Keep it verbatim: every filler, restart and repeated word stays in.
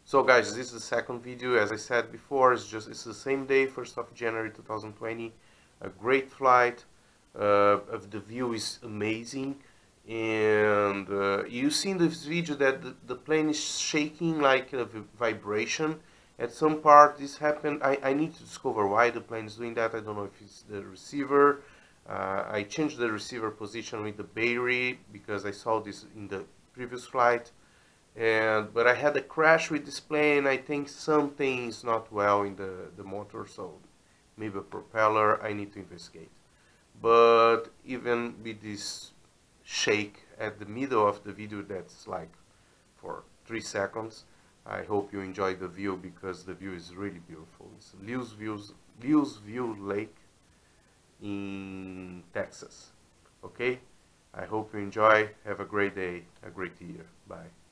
So guys, this is the second video. As I said before, it's just it's the same day, first of January two thousand twenty. A great flight. Uh, of the view is amazing, and uh, you see in this video that the, the plane is shaking like a vibration. At some part this happened. I, I need to discover why the plane is doing that. I don't know if it's the receiver. Uh, I changed the receiver position with the battery because I saw this in the previous flight. And but I had a crash with this plane. I think something is not well in the, the motor, so maybe a propeller. I need to investigate. But even with this shake at the middle of the video, that's like for three seconds, I hope you enjoy the view because the view is really beautiful. It's Lews Views, Lews View Lake in Texas. Okay, I hope you enjoy. Have a great day, a great year. Bye.